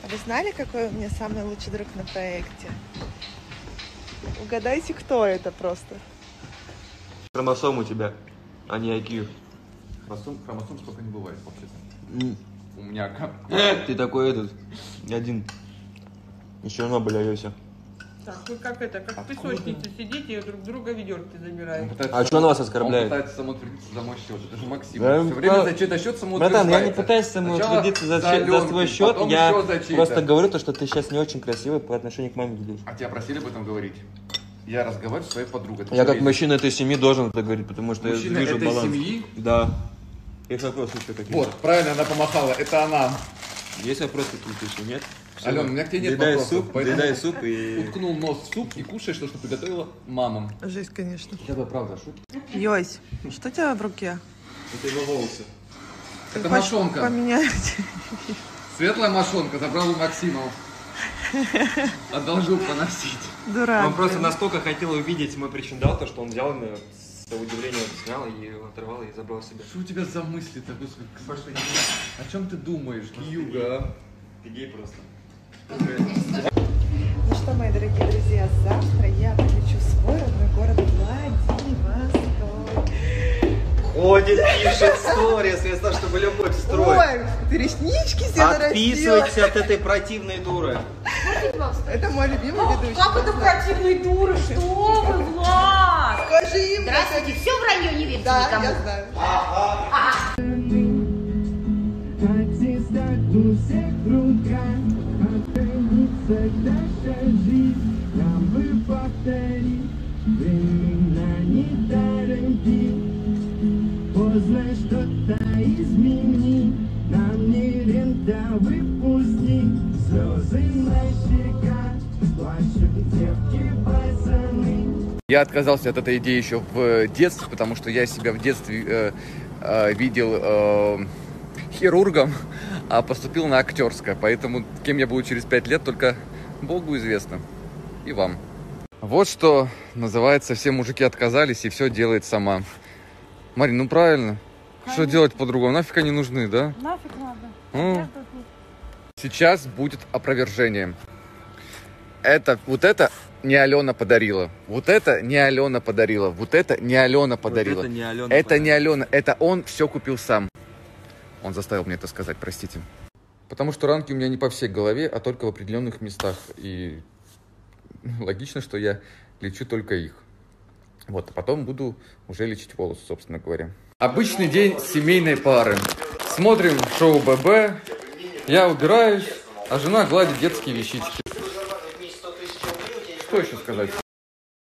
Вы знали, какой у меня самый лучший друг на проекте? Угадайте, кто это просто. Хромосом у тебя, а не IQ. Хромосом столько не бывает вообще-то. У меня... Ты такой этот, один. Еще равно болеешься. Так, вы как это, как песочницы сидите и друг друга ведерки забираете. А что он вас оскорбляет? Он пытается самоутвердиться за мой счет. Это же Максим. Да, Все время за чей-то счет самоутверждается. Братан, я не пытаюсь самоутвердиться за свой счет. Я просто говорю то, что ты сейчас не очень красивый по отношению к маме выглядишь. А тебя просили об этом говорить? Я разговариваю с своей подругой. Я как мужчина этой семьи должен это говорить, потому что мужчина я вижу этой баланс. Семьи? Да. Есть вопросы еще какие-то? Вот, правильно она помахала. Это она. Есть вопросы какие-то еще? Нет? Алена, у меня к тебе нет вопросов. Доедай суп и... Уткнул нос в суп и кушаешь то, что приготовила мама. Жесть, конечно. Я бы правда шутка. Йось, что у тебя в руке? Это его волосы. Это мошонка. Поменять. Светлая мошонка забрал у Максима. Одолжил поносить. Дурак. Он просто настолько хотел увидеть мой причиндал, то что он взял меня с удивлением, снял и оторвал и забрал себе. Что у тебя за мысли-то, господи? О чем ты думаешь, Юга? Ты гей просто. Ну что, мои дорогие друзья, завтра я полечу в свой родной город Владивосток. Ходит, пишет сторис, вместо того, чтобы любовь строить. Ой, ты реснички себе нарастила. Отписывайтесь от этой противной дуры. Это мой любимый ведущий. Как это противной дуры? Что вы, Влад? Скажи им. Здравствуйте, все вранье, не верьте Да, никому. я знаю. Познай что-то измени, нам не рента выпусти, слезы на щеках, плачут девки, пацаны. Я отказался от этой идеи еще в детстве, потому что я себя в детстве видел хирургом, а поступил на актерское. Поэтому кем я буду через 5 лет, только Богу известно. И вам. Вот что называется, все мужики отказались и все делает сама. Марин, ну правильно. Что делать по-другому? Нафиг они нужны, да? Нафиг надо. Сейчас будет опровержение. Вот это не Алена подарила. Вот это не Алена подарила. Вот это не Алена подарила. Вот это не Алена это подарила. не Алена. Это он все купил сам. Он заставил мне это сказать, простите. Потому что ранки у меня не по всей голове, а только в определенных местах. И логично, что я лечу только их. Вот, а потом буду уже лечить волосы, собственно говоря. Обычный день семейной пары. Смотрим шоу ББ. Я убираюсь, а жена гладит детские вещички. Что еще сказать?